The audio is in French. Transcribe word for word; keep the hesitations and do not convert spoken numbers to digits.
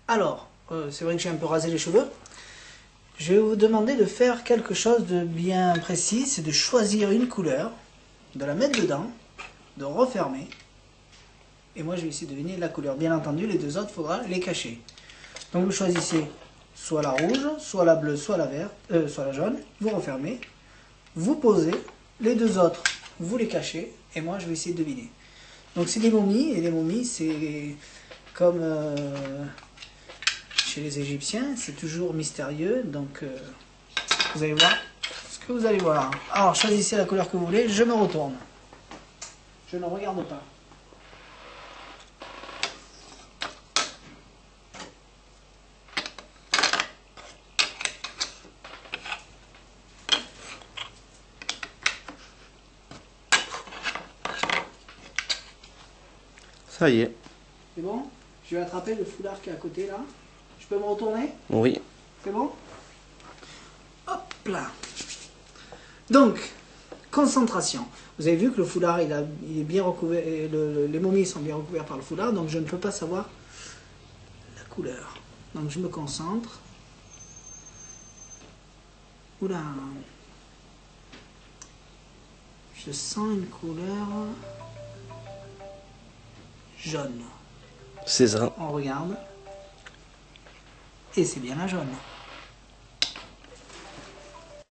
Alors, euh, c'est vrai que j'ai un peu rasé les cheveux. Je vais vous demander de faire quelque chose de bien précis, c'est de choisir une couleur, de la mettre dedans, de refermer. Et moi, je vais essayer de deviner la couleur. Bien entendu, les deux autres, il faudra les cacher. Donc, vous choisissez soit la rouge, soit la bleue, soit la verte, euh, soit la jaune. Vous refermez, vous posez. Les deux autres, vous les cachez. Et moi, je vais essayer de deviner. Donc, c'est des momies. Et les momies, c'est comme euh, chez les Égyptiens. C'est toujours mystérieux. Donc, euh, vous allez voir ce que vous allez voir. Alors, choisissez la couleur que vous voulez. Je me retourne. Je ne regarde pas. Ça y est. C'est bon? Je vais attraper le foulard qui est à côté là. Je peux me retourner? Oui. C'est bon? Hop là. Donc, concentration. Vous avez vu que le foulard il, a, il est bien recouvert, et le, le, les momies sont bien recouvertes par le foulard, donc je ne peux pas savoir la couleur. Donc je me concentre. Oula. Je sens une couleur jaune. C'est ça. On regarde. Et c'est bien la jaune.